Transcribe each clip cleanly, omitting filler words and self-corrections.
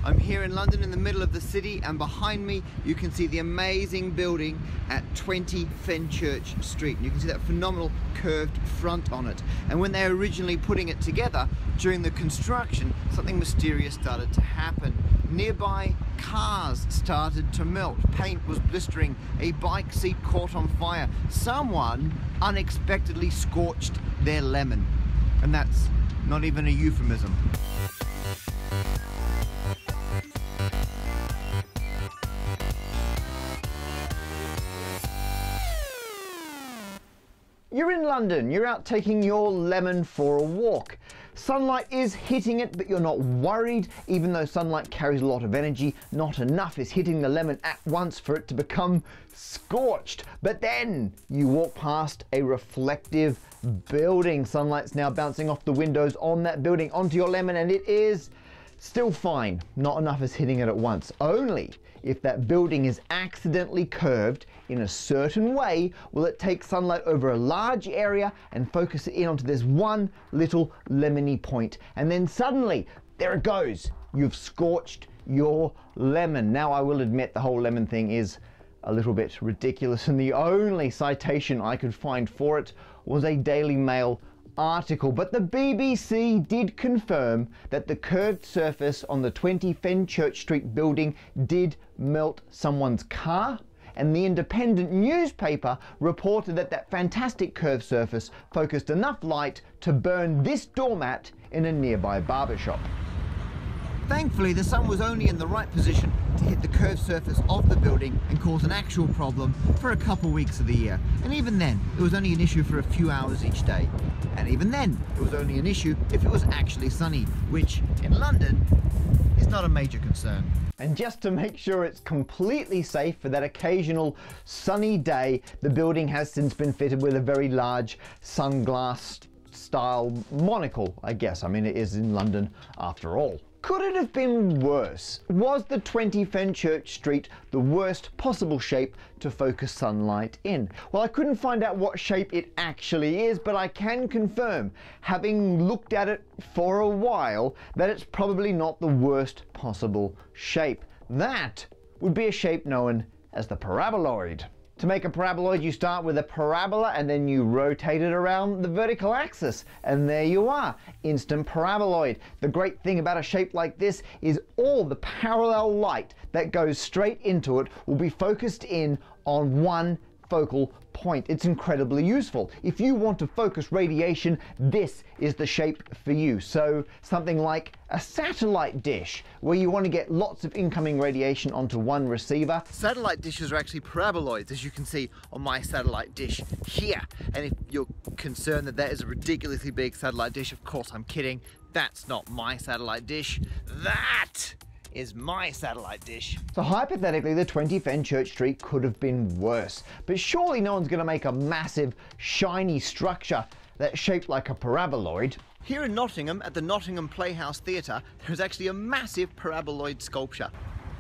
I'm here in London in the middle of the city, and behind me you can see the amazing building at 20 Fenchurch Street. You can see that phenomenal curved front on it. And when they were originally putting it together, during the construction, something mysterious started to happen. Nearby cars started to melt, paint was blistering, a bike seat caught on fire. Someone unexpectedly scorched their lemon. And that's not even a euphemism. You're in London, you're out taking your lemon for a walk. Sunlight is hitting it, but you're not worried. Even though sunlight carries a lot of energy, not enough is hitting the lemon at once for it to become scorched. But then you walk past a reflective building. Sunlight's now bouncing off the windows on that building onto your lemon, and it is still fine. Not enough is hitting it at once. Only if that building is accidentally curved in a certain way will it take sunlight over a large area and focus it in onto this one little lemony point. And then suddenly, there it goes. You've scorched your lemon. Now, I will admit the whole lemon thing is a little bit ridiculous, and the only citation I could find for it was a Daily Mail article, but the BBC did confirm that the curved surface on the 20 Fenchurch Street building did melt someone's car, and the Independent newspaper reported that that fantastic curved surface focused enough light to burn this doormat in a nearby barbershop. Thankfully, the sun was only in the right position to hit the curved surface of the building and cause an actual problem for a couple weeks of the year. And even then, it was only an issue for a few hours each day. And even then, it was only an issue if it was actually sunny, which in London is not a major concern. And just to make sure it's completely safe for that occasional sunny day, the building has since been fitted with a very large sunglass style monocle, I guess. I mean, it is in London after all. Could it have been worse? Was the 20 Fenchurch Street the worst possible shape to focus sunlight in? Well, I couldn't find out what shape it actually is, but I can confirm, having looked at it for a while, that it's probably not the worst possible shape. That would be a shape known as the paraboloid. To make a paraboloid, you start with a parabola and then you rotate it around the vertical axis. And there you are, instant paraboloid. The great thing about a shape like this is all the parallel light that goes straight into it will be focused in on one focal point. It's incredibly useful. If you want to focus radiation, this is the shape for you. So something like a satellite dish, where you want to get lots of incoming radiation onto one receiver. Satellite dishes are actually paraboloids, as you can see on my satellite dish here. And if you're concerned that that is a ridiculously big satellite dish, of course I'm kidding. That's not my satellite dish. That is my satellite dish. So hypothetically, the 20 Fenchurch Street could have been worse, but surely no one's going to make a massive shiny structure that's shaped like a paraboloid. Here in Nottingham, at the Nottingham Playhouse Theatre, there's actually a massive paraboloid sculpture.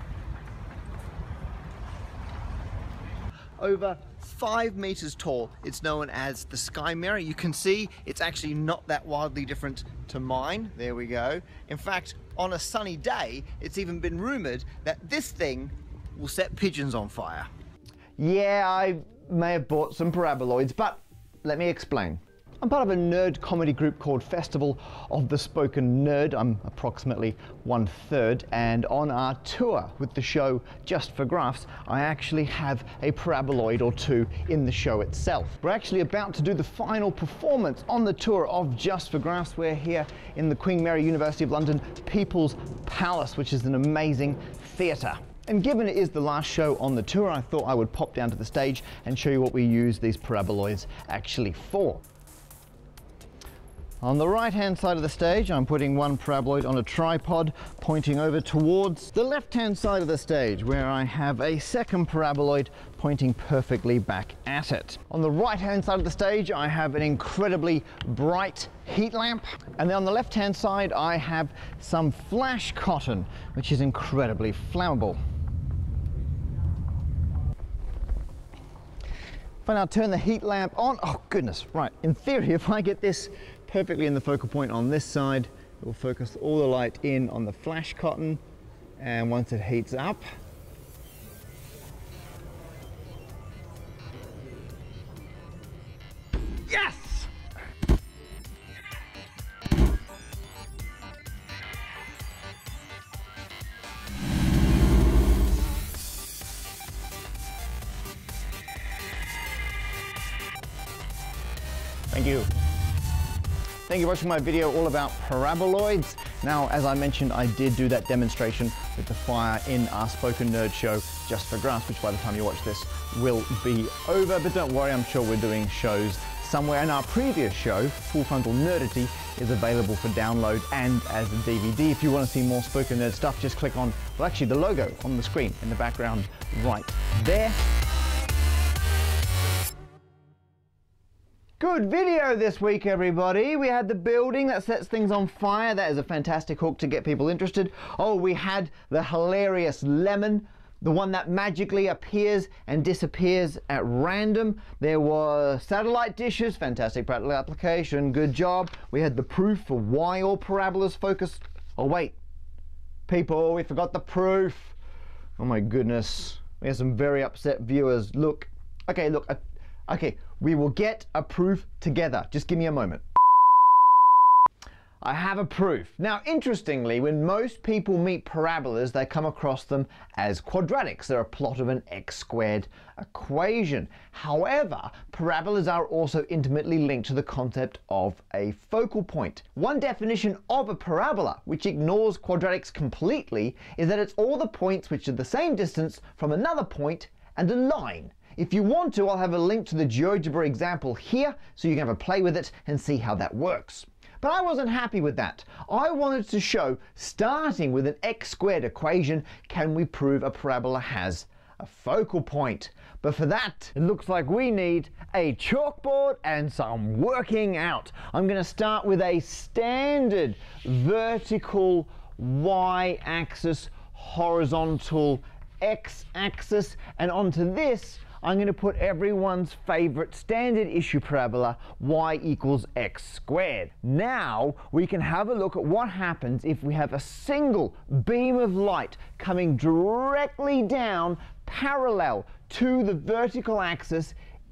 Over 5 meters tall. It's known as the Sky Mirror. You can see it's actually not that wildly different to mine. There we go. In fact, on a sunny day, it's even been rumored that this thing will set pigeons on fire. Yeah, I may have bought some paraboloids, but let me explain. I'm part of a nerd comedy group called Festival of the Spoken Nerd. I'm approximately 1/3, and on our tour with the show Just for Graphs, I actually have a paraboloid or two in the show itself. We're actually about to do the final performance on the tour of Just for Graphs. We're here in the Queen Mary University of London People's Palace, which is an amazing theatre. And given it is the last show on the tour, I thought I would pop down to the stage and show you what we use these paraboloids actually for. On the right-hand side of the stage, I'm putting one paraboloid on a tripod, pointing over towards the left-hand side of the stage, where I have a second paraboloid pointing perfectly back at it. On the right-hand side of the stage, I have an incredibly bright heat lamp. And then on the left-hand side, I have some flash cotton, which is incredibly flammable. If I now turn the heat lamp on, oh goodness, right. In theory, if I get this perfectly in the focal point on this side, it will focus all the light in on the flash cotton. And once it heats up, yes! Thank you. Thank you for watching my video all about paraboloids. Now, as I mentioned, I did do that demonstration with the fire in our Spoken Nerd show Just for Grass, which by the time you watch this will be over. But don't worry, I'm sure we're doing shows somewhere. And our previous show, Full Frontal Nerdity, is available for download and as a DVD. If you want to see more Spoken Nerd stuff, just click on, well, actually the logo on the screen in the background right there. Good video this week, everybody. We had the building that sets things on fire. That is a fantastic hook to get people interested. Oh, we had the hilarious lemon, the one that magically appears and disappears at random. There were satellite dishes, fantastic practical application, good job. We had the proof for why all parabolas focus. Oh wait, people, we forgot the proof. Oh my goodness, we have some very upset viewers. Look, okay, look, okay, we will get a proof together. Just give me a moment. I have a proof. Now, interestingly, when most people meet parabolas, they come across them as quadratics. They're a plot of an x-squared equation. However, parabolas are also intimately linked to the concept of a focal point. One definition of a parabola, which ignores quadratics completely, is that it's all the points which are the same distance from another point and a line. If you want to, I'll have a link to the Geogebra example here so you can have a play with it and see how that works. But I wasn't happy with that. I wanted to show, starting with an x-squared equation, can we prove a parabola has a focal point? But for that, it looks like we need a chalkboard and some working out. I'm going to start with a standard vertical y-axis, horizontal x-axis, and onto this I'm going to put everyone's favorite standard issue parabola, y equals x squared. Now we can have a look at what happens if we have a single beam of light coming directly down parallel to the vertical axis,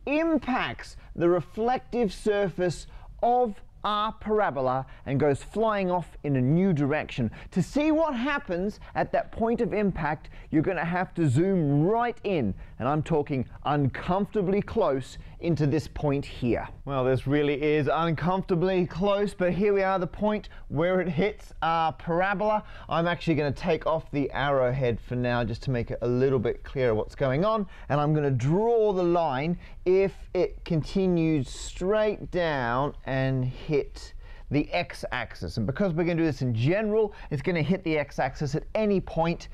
impacts the reflective surface of our parabola and goes flying off in a new direction. To see what happens at that point of impact, you're going to have to zoom right in, and I'm talking uncomfortably close into this point here. Well, this really is uncomfortably close, but here we are, the point where it hits our parabola. I'm actually going to take off the arrowhead for now just to make it a little bit clearer what's going on, and I'm going to draw the line if it continues straight down and hit the x-axis. And because we're going to do this in general, it's going to hit the x-axis at any point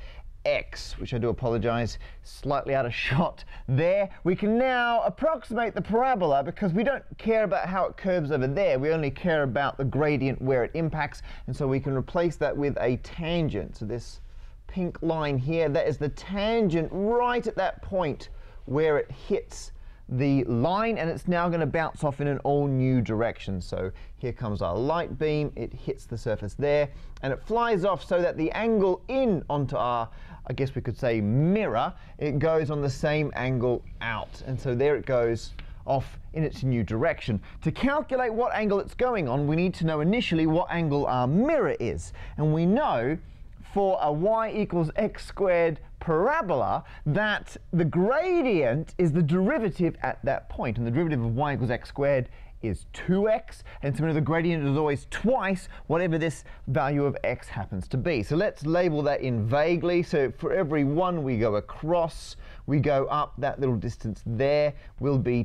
x, which I do apologize, slightly out of shot there. We can now approximate the parabola because we don't care about how it curves over there. We only care about the gradient where it impacts, and so we can replace that with a tangent. So this pink line here, that is the tangent right at that point where it hits the line, and it's now going to bounce off in an all new direction. So here comes our light beam, it hits the surface there, and it flies off so that the angle in onto our, I guess we could say, mirror, it goes on the same angle out. And so there it goes off in its new direction. To calculate what angle it's going on, we need to know initially what angle our mirror is. And we know for a y equals x squared parabola that the gradient is the derivative at that point, and the derivative of y equals x squared is 2x, and so we know the gradient is always twice whatever this value of x happens to be. So let's label that in vaguely. So for every one we go across, we go up, that little distance there will be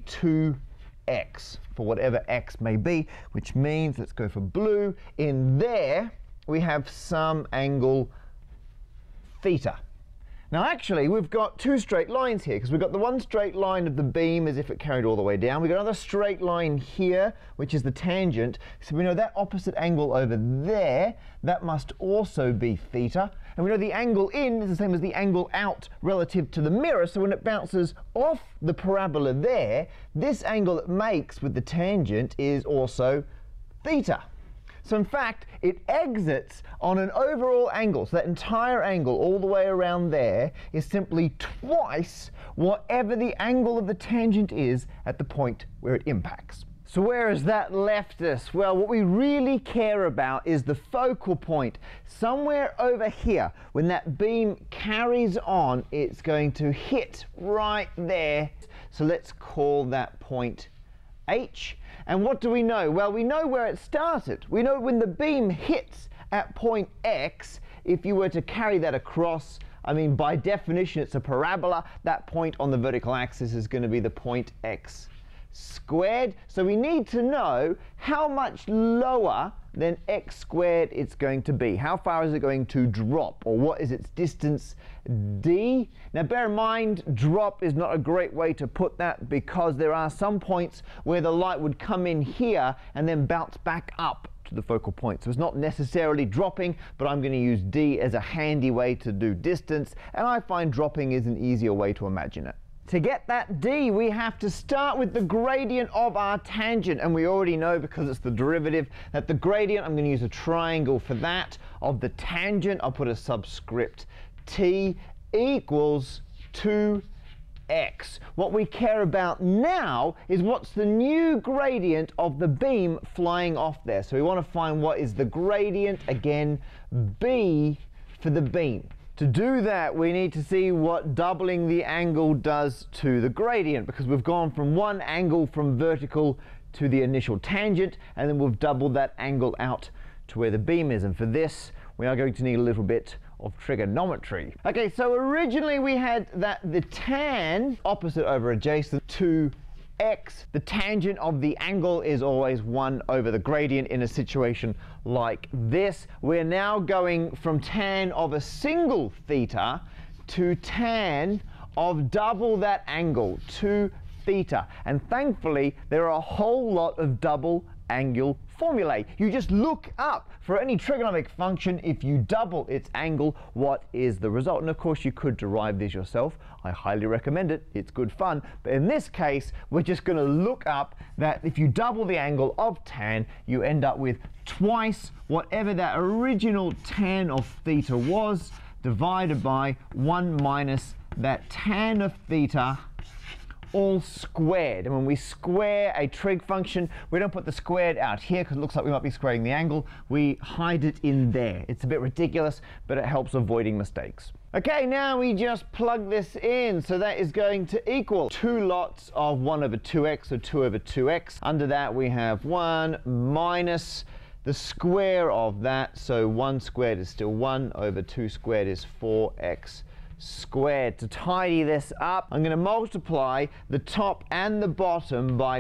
2x for whatever x may be, which means, let's go for blue, in there we have some angle theta. Now actually we've got two straight lines here, because we've got the one straight line of the beam as if it carried all the way down. We've got another straight line here, which is the tangent. So we know that opposite angle over there, that must also be theta. And we know the angle in is the same as the angle out relative to the mirror, so when it bounces off the parabola there, this angle it makes with the tangent is also theta. So in fact, it exits on an overall angle. So that entire angle all the way around there is simply twice whatever the angle of the tangent is at the point where it impacts. So where has that left us? Well, what we really care about is the focal point. Somewhere over here, when that beam carries on, it's going to hit right there. So let's call that point H. And what do we know? Well, we know where it started. We know when the beam hits at point X, if you were to carry that across, I mean, by definition, it's a parabola. That point on the vertical axis is going to be the point X squared. So we need to know how much lower than x squared it's going to be. How far is it going to drop, or what is its distance d? Now bear in mind, drop is not a great way to put that, because there are some points where the light would come in here and then bounce back up to the focal point. So it's not necessarily dropping, but I'm going to use d as a handy way to do distance, and I find dropping is an easier way to imagine it. To get that d, we have to start with the gradient of our tangent, and we already know, because it's the derivative, that the gradient, I'm going to use a triangle for that, of the tangent, I'll put a subscript t, equals 2x. What we care about now is what's the new gradient of the beam flying off there. So we want to find what is the gradient, again, b for the beam. To do that, we need to see what doubling the angle does to the gradient, because we've gone from one angle from vertical to the initial tangent, and then we've doubled that angle out to where the beam is. And for this, we are going to need a little bit of trigonometry. Okay, so originally we had that the tan, opposite over adjacent, to x, the tangent of the angle is always 1 over the gradient in a situation like this. We're now going from tan of a single theta to tan of double that angle, 2 theta. And thankfully, there are a whole lot of double angle formulae. You just look up for any trigonometric function. If you double its angle, what is the result? And of course, you could derive this yourself. I highly recommend it. It's good fun. But in this case, we're just going to look up that if you double the angle of tan, you end up with twice whatever that original tan of theta was, divided by 1 minus that tan of theta, all squared. And when we square a trig function, we don't put the squared out here because it looks like we might be squaring the angle. We hide it in there. It's a bit ridiculous, but it helps avoiding mistakes. Okay, now we just plug this in. So that is going to equal 2 lots of 1 over 2x, or 2 over 2x. Under that we have 1 minus the square of that. So 1 squared is still 1 over 2 squared is 4x squared. To tidy this up, I'm going to multiply the top and the bottom by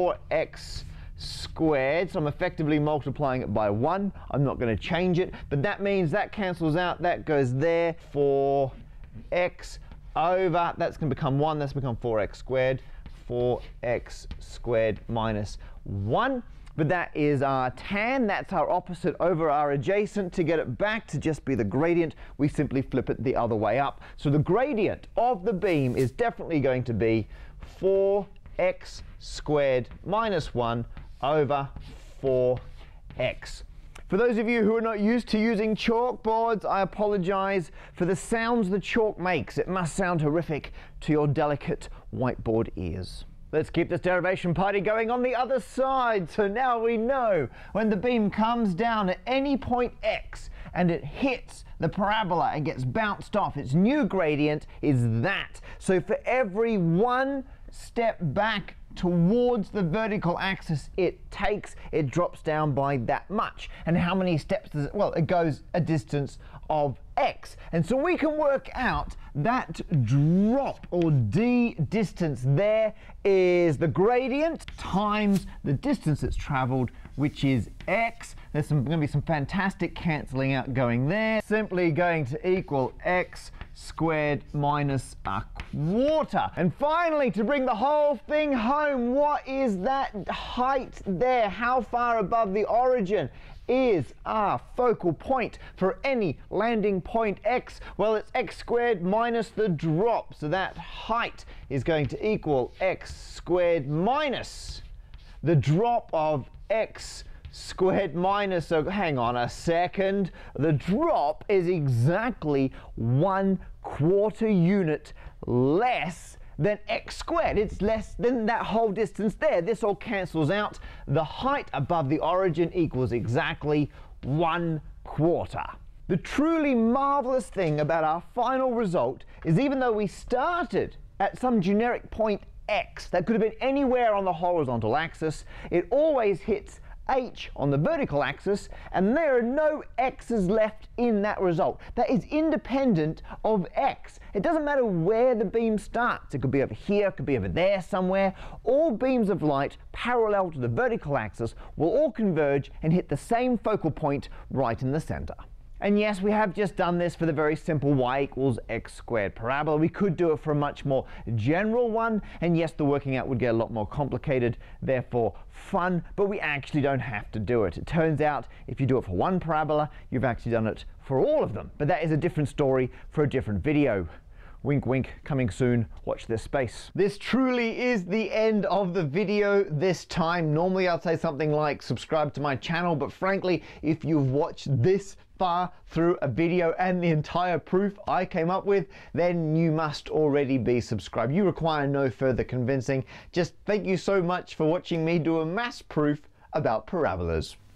4x squared. So I'm effectively multiplying it by 1. I'm not going to change it, but that means that cancels out. That goes there. 4x over, that's going to become 1. That's become 4x squared. 4x squared minus 1. But that is our tan. That's our opposite over our adjacent. To get it back to just be the gradient, we simply flip it the other way up. So the gradient of the beam is definitely going to be 4x squared minus 1 over 4x. For those of you who are not used to using chalkboards, I apologize for the sounds the chalk makes. It must sound horrific to your delicate whiteboard ears. Let's keep this derivation party going on the other side. So now we know when the beam comes down at any point x and it hits the parabola and gets bounced off, its new gradient is that. So for every 1 step back towards the vertical axis it takes, it drops down by that much. And how many steps does it? Well, it goes a distance of x. And so we can work out that drop, or d distance there, is the gradient times the distance it's traveled, which is x. There's going to be some fantastic cancelling out going there. Simply going to equal x squared minus a quarter. And finally, to bring the whole thing home, what is that height there? How far above the origin is our focal point for any landing point x? Well, it's x squared minus the drop. So that height is going to equal x squared minus the drop of x squared minus, so hang on a second, the drop is exactly 1/4 unit less than x squared. It's less than that whole distance there. This all cancels out. The height above the origin equals exactly 1/4. The truly marvelous thing about our final result is even though we started at some generic point x that could have been anywhere on the horizontal axis, it always hits h on the vertical axis, and there are no x's left in that result. That is independent of x. It doesn't matter where the beam starts. It could be over here, it could be over there somewhere. All beams of light parallel to the vertical axis will all converge and hit the same focal point right in the center. And yes, we have just done this for the very simple y equals x squared parabola. We could do it for a much more general one, and yes, the working out would get a lot more complicated, therefore fun, but we actually don't have to do it. It turns out if you do it for one parabola, you've actually done it for all of them. But that is a different story for a different video. Wink wink, coming soon, watch this space. This truly is the end of the video this time. Normally I'd say something like subscribe to my channel, but frankly, if you've watched this far through a video and the entire proof I came up with, then you must already be subscribed. You require no further convincing. Just thank you so much for watching me do a mass proof about parabolas.